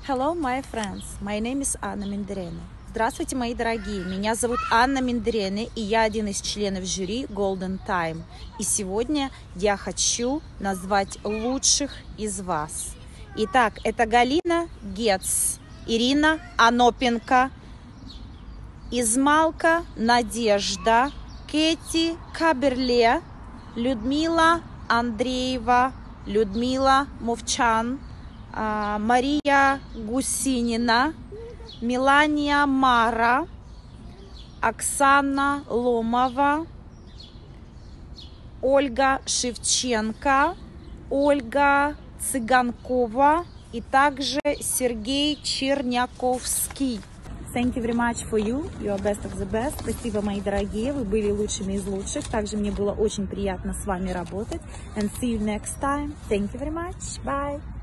Hello, my friends. My name is Анна Мендрена. Здравствуйте, мои дорогие. Меня зовут Анна Мендрена, и я один из членов жюри Golden Time. И сегодня я хочу назвать лучших из вас. Итак, это Галина Гец, Ирина Анопенко, Измалка Надежда, Кэти Каберле, Людмила Андреева, Людмила Мовчан, Мария Гусинина, Мелания Мара, Оксана Ломова, Ольга Шевченко, Ольга Цыганкова и также Сергей Черняковский. Thank you very much for you. You are best of the best. Спасибо, мои дорогие. Вы были лучшими из лучших. Также мне было очень приятно с вами работать. And see you next time. Thank you very much. Bye.